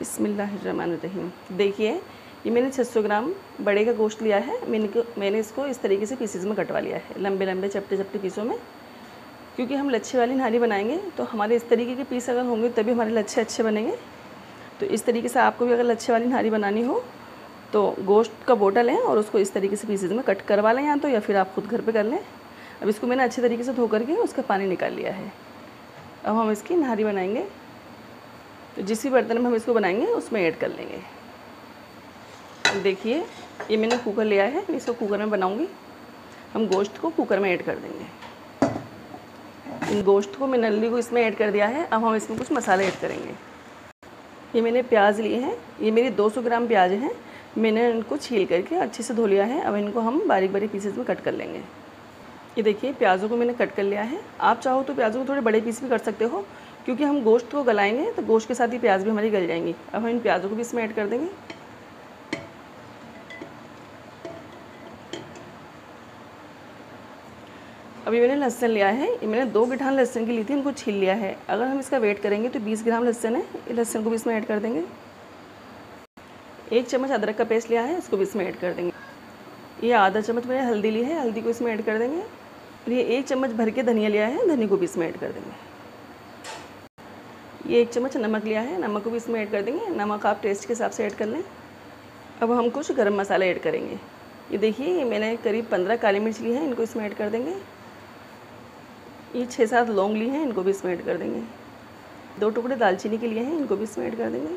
बिस्मिल्लाहिर्रहमानिर्रहीम। देखिए ये मैंने 600 ग्राम बड़े का गोश्त लिया है। मैंने इसको इस तरीके से पीसेस में कटवा लिया है, लंबे लंबे चपटे चपटे पीसों में। क्योंकि हम लच्छे वाली नहारी बनाएंगे तो हमारे इस तरीके के पीस अगर होंगे तभी हमारे लच्छे अच्छे बनेंगे। तो इस तरीके से आपको भी अगर लच्छे वाली नहारी बनानी हो तो गोश्त का बोटा लें और उसको इस तरीके से पीसेज में कट करवा लें, या फिर आप खुद घर पर कर लें। अब इसको मैंने अच्छे तरीके से धो करके उसका पानी निकाल लिया है। अब हम इसकी नहारी बनाएंगे। तो जिस भी बर्तन में हम इसको बनाएंगे उसमें ऐड कर लेंगे। देखिए ये मैंने कुकर लिया है, इसको कुकर में बनाऊंगी। हम गोश्त को कुकर में ऐड कर देंगे। इन गोश्त को, मैं नल्ली को इसमें ऐड कर दिया है। अब हम इसमें कुछ मसाले ऐड करेंगे। ये मैंने प्याज लिए हैं, ये मेरी 200 ग्राम प्याज हैं। मैंने इनको छील करके अच्छे से धो लिया है। अब इनको हम बारीक बारीक पीसेस में कट कर लेंगे। ये देखिए प्याज़ों को मैंने कट कर लिया है। आप चाहो तो प्याज़ों को थोड़े बड़े पीस भी कर सकते हो, क्योंकि हम गोश्त को गलाएंगे तो गोश्त के साथ ही प्याज भी हमारी गल जाएंगी। अब हम इन प्याज़ों को भी इसमें ऐड कर देंगे। अभी मैंने लहसुन लिया है, ये मैंने 2 गिठान लहसुन की ली थी, इनको छील लिया है। अगर हम इसका वेट करेंगे तो 20 ग्राम लहसुन है। ये लहसुन को भी इसमें ऐड कर देंगे। 1 चम्मच अदरक का पेस्ट लिया है, इसको भी इसमें ऐड कर देंगे। ये आधा चम्मच मैंने हल्दी ली है, हल्दी को इसमें ऐड कर देंगे। और ये 1 चम्मच भर के धनिया लिया है, धनिया को भी इसमें ऐड कर देंगे। ये 1 चम्मच नमक लिया है, नमक को भी इसमें ऐड कर देंगे। नमक आप टेस्ट के हिसाब से ऐड कर लें। अब हम कुछ गरम मसाले ऐड करेंगे। ये देखिए ये मैंने करीब 15 काली मिर्च ली है, इनको इसमें ऐड कर देंगे। ये 6-7 लौंग ली हैं, इनको भी इसमें ऐड कर देंगे। 2 टुकड़े दालचीनी के लिए हैं, इनको भी इसमें ऐड कर देंगे।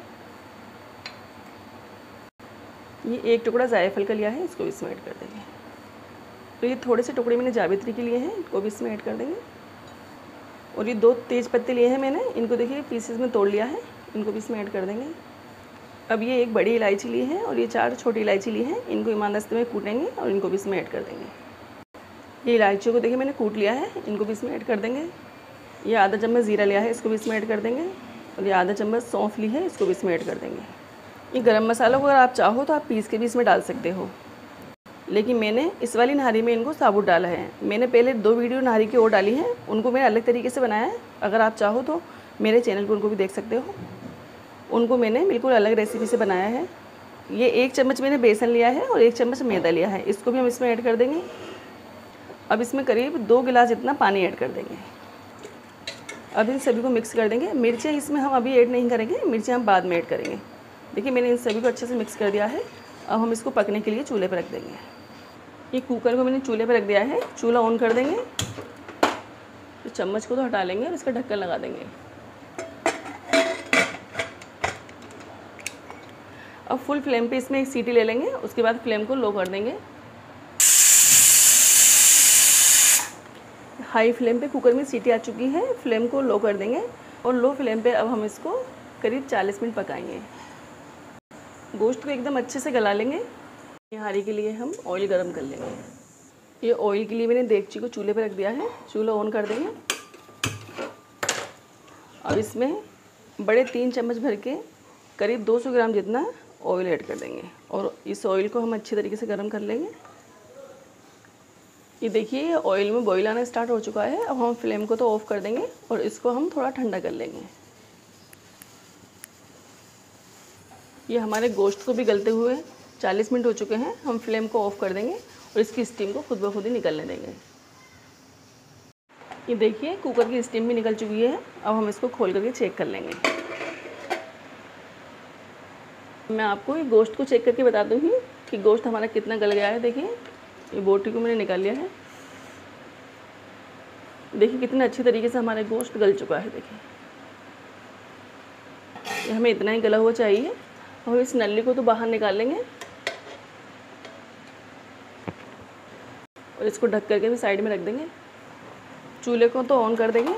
ये 1 टुकड़ा जायफल का लिया है, इसको भी इसमें ऐड कर देंगे। तो ये थोड़े से टुकड़े मैंने जावित्री के लिए हैं, इनको भी इसमें ऐड कर देंगे। और ये 2 तेज़ पत्ते लिए हैं मैंने, इनको देखिए पीसेस में तोड़ लिया है, इनको भी इसमें ऐड कर देंगे। अब ये 1 बड़ी इलायची ली है और ये 4 छोटी इलायची ली हैं, इनको ईमानदस्ते में कूटेंगे और इनको भी इसमें ऐड कर देंगे। ये इलायचियों को देखिए मैंने कूट लिया है, इनको भी इसमें ऐड कर देंगे। ये आधा चम्मच ज़ीरा लिया है, इसको भी इसमें ऐड कर देंगे। और ये आधा चम्मच सौंफ ली है, इसको भी इसमें ऐड कर देंगे। ये गरम मसाला को अगर आप चाहो तो आप पीस के भी इसमें डाल सकते हो, लेकिन मैंने इस वाली नहारी में इनको साबुत डाला है। मैंने पहले 2 वीडियो नहारी की और डाली हैं, उनको मैंने अलग तरीके से बनाया है। अगर आप चाहो तो मेरे चैनल पर उनको भी देख सकते हो। उनको मैंने बिल्कुल अलग रेसिपी से बनाया है। ये 1 चम्मच मैंने बेसन लिया है और 1 चम्मच मैदा लिया है, इसको भी हम इसमें ऐड कर देंगे। अब इसमें करीब 2 गिलास इतना पानी ऐड कर देंगे। अब इन सभी को मिक्स कर देंगे। मिर्चें इसमें हम अभी ऐड नहीं करेंगे, मिर्चें हम बाद में ऐड करेंगे। देखिए मैंने इन सभी को अच्छे से मिक्स कर दिया है। अब हम इसको पकने के लिए चूल्हे पर रख देंगे। ये कुकर को मैंने चूल्हे पर रख दिया है, चूल्हा ऑन कर देंगे। तो चम्मच को तो हटा लेंगे और इसका ढक्कन लगा देंगे। अब फुल फ्लेम पे इसमें 1 सीटी ले लेंगे, उसके बाद फ्लेम को लो कर देंगे। हाई फ्लेम पे कुकर में सीटी आ चुकी है, फ्लेम को लो कर देंगे और लो फ्लेम पे अब हम इसको करीब 40 मिनट पकाएंगे। गोश्त को एकदम अच्छे से गला लेंगे। नहारी के लिए हम ऑयल गरम कर लेंगे। ये ऑयल के लिए मैंने देगची को चूल्हे पर रख दिया है, चूल्हा ऑन कर देंगे। अब इसमें बड़े 3 चम्मच भर के करीब 200 ग्राम जितना ऑयल ऐड कर देंगे और इस ऑयल को हम अच्छी तरीके से गरम कर लेंगे। ये देखिए ऑयल में बॉईल आना स्टार्ट हो चुका है। अब हम फ्लेम को तो ऑफ़ कर देंगे और इसको हम थोड़ा ठंडा कर लेंगे। ये हमारे गोश्त को भी गलते हुए 40 मिनट हो चुके हैं। हम फ्लेम को ऑफ़ कर देंगे और इसकी स्टीम को खुद ब खुद ही निकलने देंगे। ये देखिए कुकर की स्टीम भी निकल चुकी है। अब हम इसको खोल करके चेक कर लेंगे। मैं आपको ये गोश्त को चेक करके बता दूँगी कि गोश्त हमारा कितना गल गया है। देखिए ये बोटी को मैंने निकाल लिया है। देखिए कितने अच्छी तरीके से हमारा गोश्त गल चुका है। देखिए ये हमें इतना ही गला हुआ चाहिए। हम इस नली को तो बाहर निकाल लेंगे और इसको ढक करके भी साइड में रख देंगे। चूल्हे को तो ऑन कर देंगे।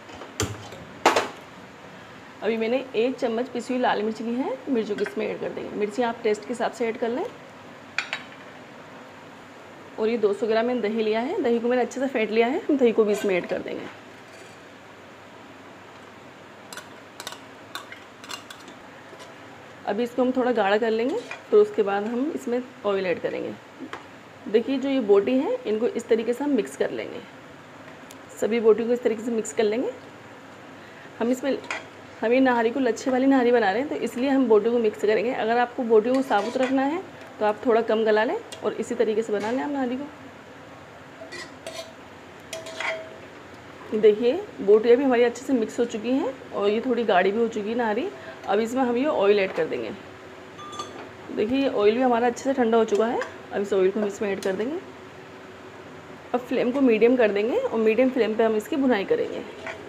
अभी मैंने 1 चम्मच पिसी हुई लाल मिर्च ली है, मिर्चों को इसमें ऐड कर देंगे। मिर्ची आप टेस्ट के हिसाब से ऐड कर लें। और ये 200 ग्राम मैंने दही लिया है, दही को मैंने अच्छे से फेंट लिया है। हम दही को भी इसमें ऐड कर देंगे। अभी इसको हम थोड़ा गाढ़ा कर लेंगे, तो उसके बाद हम इसमें ऑयल ऐड करेंगे। देखिए जो ये बोटी है इनको इस तरीके से हम मिक्स कर लेंगे। सभी बोटी को इस तरीके से मिक्स कर लेंगे। हम ये नहारी को लच्छे वाली नहारी बना रहे हैं, तो इसलिए हम बोटी को मिक्स करेंगे। अगर आपको बोटी को साबुत रखना है तो आप थोड़ा कम गला लें और इसी तरीके से बना लें आप नहारी को। देखिए बोटी अभी हमारी अच्छे से मिक्स हो चुकी हैं और ये थोड़ी गाढ़ी भी हो चुकी है नहारी। अब इसमें हम ये ऑयल ऐड कर देंगे। देखिए ये ऑयल भी हमारा अच्छे से ठंडा हो चुका है। अब इस ऑयल को हम इसमें ऐड कर देंगे। अब फ्लेम को मीडियम कर देंगे और मीडियम फ्लेम पे हम इसकी भुनाई करेंगे।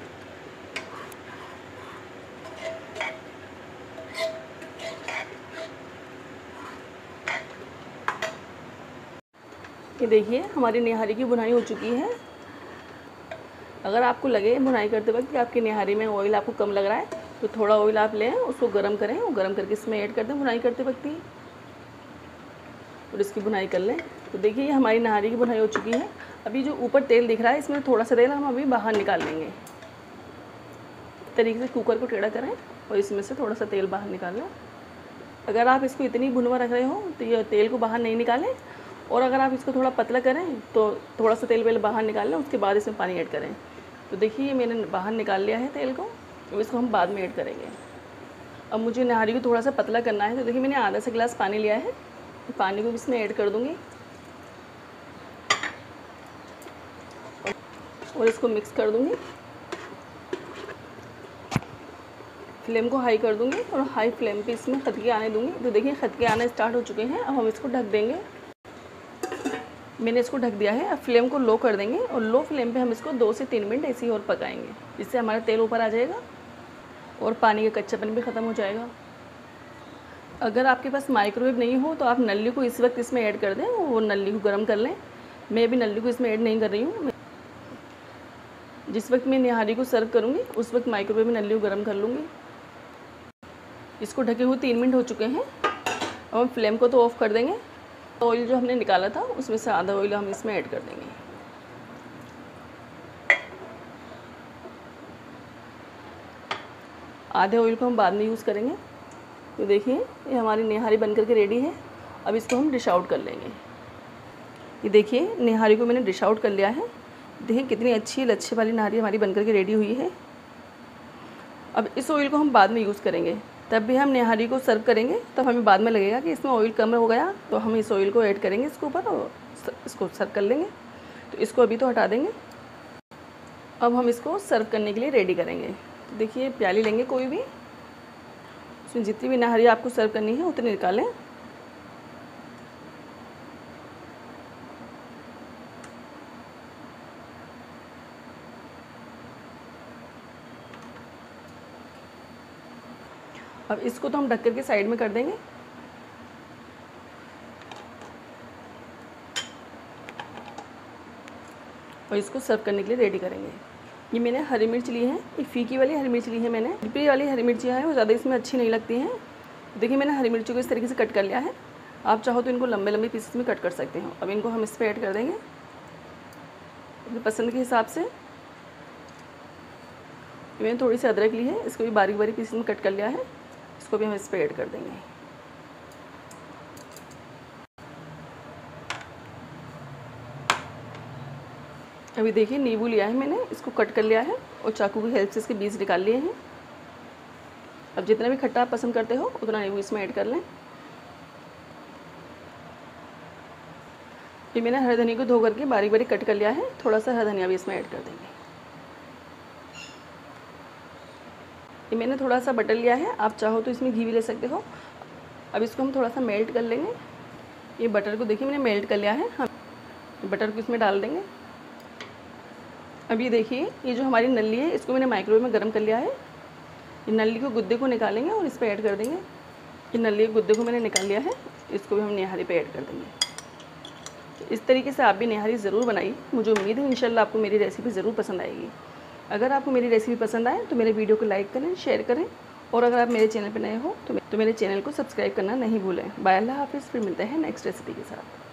ये देखिए हमारी निहारी की भुनाई हो चुकी है। अगर आपको लगे भुनाई करते वक्त कि आपकी निहारी में ऑयल आपको कम लग रहा है तो थोड़ा ऑयल आप लें, उसको गर्म करें और गर्म करके इसमें ऐड कर दें भुनाई करते वक्त ही, और इसकी भुनाई कर लें। तो देखिए ये हमारी नहारी की भुनाई हो चुकी है। अभी जो ऊपर तेल दिख रहा है इसमें थोड़ा सा तेल हम अभी बाहर निकाल लेंगे। इस तरीके से कुकर को टेढ़ा करें और इसमें से थोड़ा सा तेल बाहर निकाल लें। अगर आप इसको इतनी भुनवा रख रहे हो तो ये तेल को बाहर नहीं निकालें, और अगर आप इसको थोड़ा पतला करें तो थोड़ा सा तेल पहले बाहर निकाल लें, उसके बाद इसमें पानी ऐड करें। तो देखिए मैंने बाहर निकाल लिया है तेल को, अब इसको हम बाद में ऐड करेंगे। अब मुझे नहारी को थोड़ा सा पतला करना है, तो देखिए मैंने आधा सा गिलास पानी लिया है, तो पानी को इसमें ऐड कर दूँगी और इसको मिक्स कर दूँगी। फ्लेम को हाई कर दूँगी और हाई फ्लेम पे इसमें खदके आने दूँगी। तो देखिए खदके आना स्टार्ट हो चुके हैं। अब हम इसको ढक देंगे। मैंने इसको ढक दिया है। अब फ्लेम को लो कर देंगे और लो फ्लेम पे हम इसको 2 से 3 मिनट ऐसे ही और पकाएंगे। इससे हमारा तेल ऊपर आ जाएगा और पानी का कच्चापन भी ख़त्म हो जाएगा। अगर आपके पास माइक्रोवेव नहीं हो तो आप नल्ली को इस वक्त इसमें ऐड कर दें और वो नल्ली को गर्म कर लें। मैं भी नल्ली को इसमें ऐड नहीं कर रही हूँ। जिस वक्त मैं निहारी को सर्व करूँगी उस वक्त माइक्रोवेव में नल्ली को गर्म कर लूँगी। इसको ढके हुए 3 मिनट हो चुके हैं। अब हम फ्लेम को तो ऑफ़ कर देंगे। ऑयल जो हमने निकाला था उसमें से आधा ऑयल हम इसमें ऐड कर देंगे। आधे ऑयल को हम बाद में यूज़ करेंगे। तो देखिए ये हमारी निहारी बनकर के रेडी है। अब इसको हम डिश आउट कर लेंगे। ये देखिए निहारी को मैंने डिश आउट कर लिया है। देखिए कितनी अच्छी लच्छे वाली निहारी हमारी बनकर के रेडी हुई है। अब इस ऑयल को हम बाद में यूज़ करेंगे। तब भी हम निहारी को सर्व करेंगे तब हमें बाद में लगेगा कि इसमें ऑयल कम हो गया, तो हम इस ऑयल को ऐड करेंगे इसके ऊपर और इसको सर्व कर लेंगे। तो इसको अभी तो हटा देंगे। अब हम इसको सर्व करने के लिए रेडी करेंगे। तो देखिए प्याली लेंगे कोई भी, उसमें जितनी भी निहारी आपको सर्व करनी है उतनी निकालें। अब इसको तो हम ढक करके साइड में कर देंगे। और इसको सर्व करने के लिए रेडी करेंगे। ये मैंने हरी मिर्च ली है, ये फीकी वाली हरी मिर्च ली है मैंने। पिपरी वाली हरी मिर्चियाँ हैं वो ज़्यादा इसमें अच्छी नहीं लगती हैं। देखिए मैंने हरी मिर्चों को इस तरीके से कट कर लिया है। आप चाहो तो इनको लंबे लंबे पीसेस में कट कर सकते हो। अब इनको हम इस पर ऐड कर देंगे अपनी पसंद के हिसाब से। मैंने थोड़ी सी अदरक ली है, इसको भी बारीक बारीक पीसेस में कट कर लिया है। इसको भी हम इस पर ऐड कर देंगे। अभी देखिए नींबू लिया है मैंने, इसको कट कर लिया है और चाकू की हेल्प से इसके बीज निकाल लिए हैं। अब जितना भी खट्टा आप पसंद करते हो उतना नींबू इसमें ऐड कर लें। ये मैंने हरी धनिया को धो करके बारीक बारीक कट कर लिया है। थोड़ा सा हरा धनिया भी इसमें ऐड कर देंगे। ये मैंने थोड़ा सा बटर लिया है, आप चाहो तो इसमें घी भी ले सकते हो। अब इसको हम थोड़ा सा मेल्ट कर लेंगे। ये बटर को देखिए मैंने मेल्ट कर लिया है। हम बटर को इसमें डाल देंगे। अब ये देखिए ये जो हमारी नल्ली है इसको मैंने माइक्रोवेव में गर्म कर लिया है। ये नल्ली को गुद्दे को निकालेंगे और इस पर ऐड कर देंगे। ये नल्ली के गुद्दे को मैंने निकाल लिया है, इसको भी हम निहारी पे ऐड कर देंगे। इस तरीके से आप भी निहारी ज़रूर बनाइए। मुझे उम्मीद है इंशाल्लाह आपको मेरी रेसिपी ज़रूर पसंद आएगी। अगर आपको मेरी रेसिपी पसंद आए तो मेरे वीडियो को लाइक करें, शेयर करें, और अगर आप मेरे चैनल पर नए हो तो मेरे चैनल को सब्सक्राइब करना नहीं भूलें। बाय, अल्लाह हाफिज़। फिर मिलते हैं नेक्स्ट रेसिपी के साथ।